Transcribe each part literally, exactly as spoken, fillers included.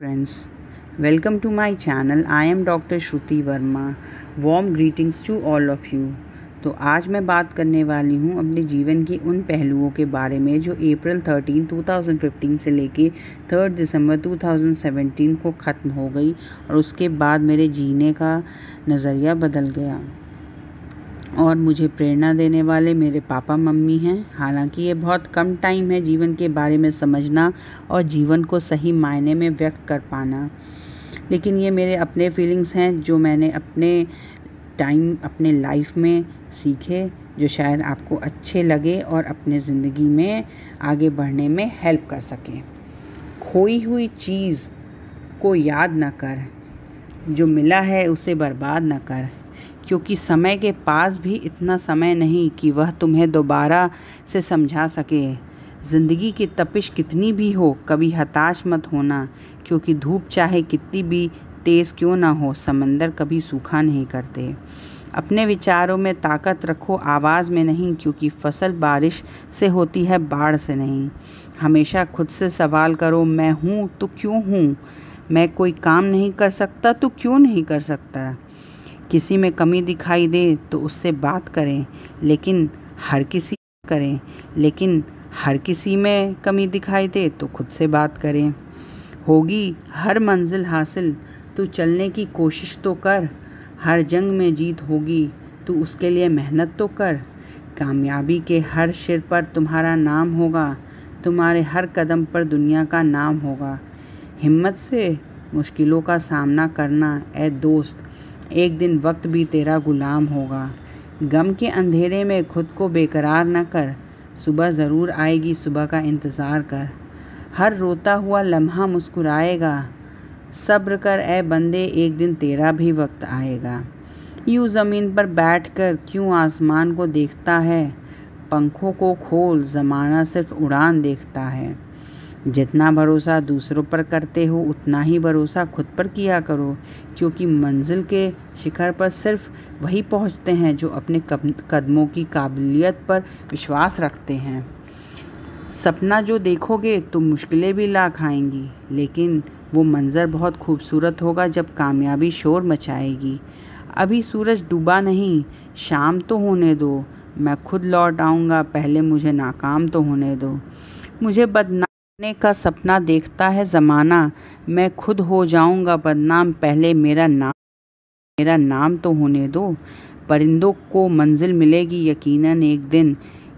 Friends, welcome to my channel. I am doctor Shruti Varma. Warm greetings to all of you. तो आज मैं बात करने वाली हूँ अपने जीवन की उन पहलुओं के बारे में जो अप्रैल थर्टीन दो हज़ार पंद्रह से लेके थर्ड दिसंबर दो हज़ार सत्रह को ख़त्म हो गई और उसके बाद मेरे जीने का नज़रिया बदल गया और मुझे प्रेरणा देने वाले मेरे पापा मम्मी हैं। हालांकि ये बहुत कम टाइम है जीवन के बारे में समझना और जीवन को सही मायने में व्यक्त कर पाना, लेकिन ये मेरे अपने फीलिंग्स हैं जो मैंने अपने टाइम अपने लाइफ में सीखे, जो शायद आपको अच्छे लगे और अपने ज़िंदगी में आगे बढ़ने में हेल्प कर सके। खोई हुई चीज़ को याद न कर, जो मिला है उसे बर्बाद न कर, क्योंकि समय के पास भी इतना समय नहीं कि वह तुम्हें दोबारा से समझा सके। ज़िंदगी की तपिश कितनी भी हो, कभी हताश मत होना, क्योंकि धूप चाहे कितनी भी तेज़ क्यों ना हो, समंदर कभी सूखा नहीं करते। अपने विचारों में ताकत रखो, आवाज़ में नहीं, क्योंकि फसल बारिश से होती है, बाढ़ से नहीं। हमेशा खुद से सवाल करो, मैं हूँ तो क्यों हूँ? मैं कोई काम नहीं कर सकता तो क्यों नहीं कर सकता? किसी में कमी दिखाई दे तो उससे बात करें, लेकिन हर किसी करें लेकिन हर किसी में कमी दिखाई दे तो खुद से बात करें। होगी हर मंजिल हासिल, तू चलने की कोशिश तो कर। हर जंग में जीत होगी, तू उसके लिए मेहनत तो कर। कामयाबी के हर सिर पर तुम्हारा नाम होगा, तुम्हारे हर कदम पर दुनिया का नाम होगा। हिम्मत से मुश्किलों का सामना करना ए दोस्त, एक दिन वक्त भी तेरा गुलाम होगा। गम के अंधेरे में खुद को बेकरार न कर, सुबह ज़रूर आएगी, सुबह का इंतज़ार कर। हर रोता हुआ लम्हा मुस्कुराएगा, सब्र कर ए बंदे, एक दिन तेरा भी वक्त आएगा। यूँ ज़मीन पर बैठकर क्यों आसमान को देखता है, पंखों को खोल, ज़माना सिर्फ उड़ान देखता है। जितना भरोसा दूसरों पर करते हो उतना ही भरोसा खुद पर किया करो, क्योंकि मंजिल के शिखर पर सिर्फ वही पहुंचते हैं जो अपने कदमों की काबिलियत पर विश्वास रखते हैं। सपना जो देखोगे तुम मुश्किलें भी ला खाएंगी, लेकिन वो मंज़र बहुत खूबसूरत होगा जब कामयाबी शोर मचाएगी। अभी सूरज डूबा नहीं, शाम तो होने दो, मैं खुद लौट आऊँगा, पहले मुझे नाकाम तो होने दो। मुझे बदनाम का सपना देखता है ज़माना, मैं खुद हो जाऊंगा बदनाम, पहले मेरा नाम मेरा नाम तो होने दो। परिंदों को मंजिल मिलेगी यकीनन एक दिन,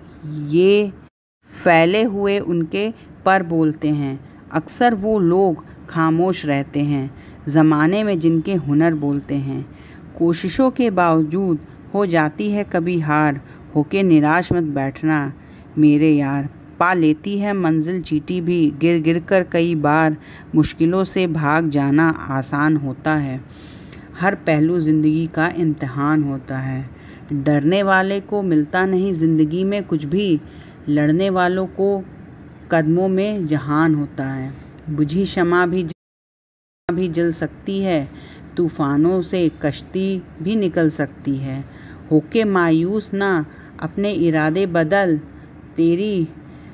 ये फैले हुए उनके पर बोलते हैं। अक्सर वो लोग खामोश रहते हैं ज़माने में जिनके हुनर बोलते हैं। कोशिशों के बावजूद हो जाती है कभी हार, होके निराश मत बैठना मेरे यार। पा लेती है मंजिल चींटी भी, गिर गिर कर कई बार, मुश्किलों से भाग जाना आसान होता है। हर पहलू ज़िंदगी का इम्तिहान होता है। डरने वाले को मिलता नहीं ज़िंदगी में कुछ भी, लड़ने वालों को कदमों में जहान होता है। बुझी शमा भी भी जल सकती है, तूफ़ानों से कश्ती भी निकल सकती है। होके मायूस ना, अपने इरादे बदल, तेरी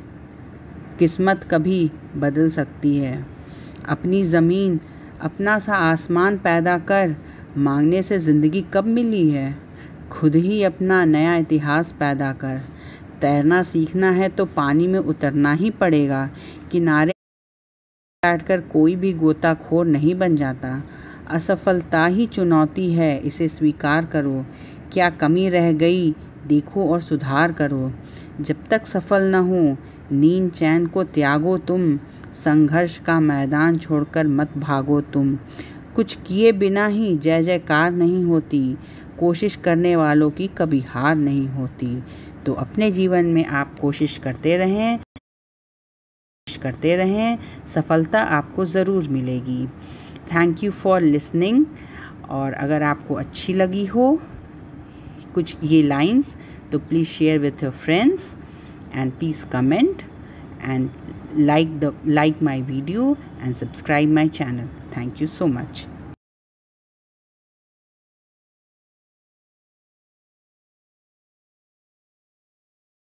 किस्मत कभी बदल सकती है। अपनी ज़मीन अपना सा आसमान पैदा कर, मांगने से ज़िंदगी कब मिली है। खुद ही अपना नया इतिहास पैदा कर। तैरना सीखना है तो पानी में उतरना ही पड़ेगा, किनारे बैठकर कोई भी गोताखोर नहीं बन जाता। असफलता ही चुनौती है, इसे स्वीकार करो। क्या कमी रह गई देखो और सुधार करो। जब तक सफल न हो नींद चैन को त्यागो तुम, संघर्ष का मैदान छोड़कर मत भागो तुम। कुछ किए बिना ही जय जयकार नहीं होती, कोशिश करने वालों की कभी हार नहीं होती। तो अपने जीवन में आप कोशिश करते रहें करते रहें सफलता आपको ज़रूर मिलेगी। Thank you for listening. और अगर आपको अच्छी लगी हो कुछ ये लाइंस तो please share with your friends and please comment and like the like my video and subscribe my channel. Thank you so much.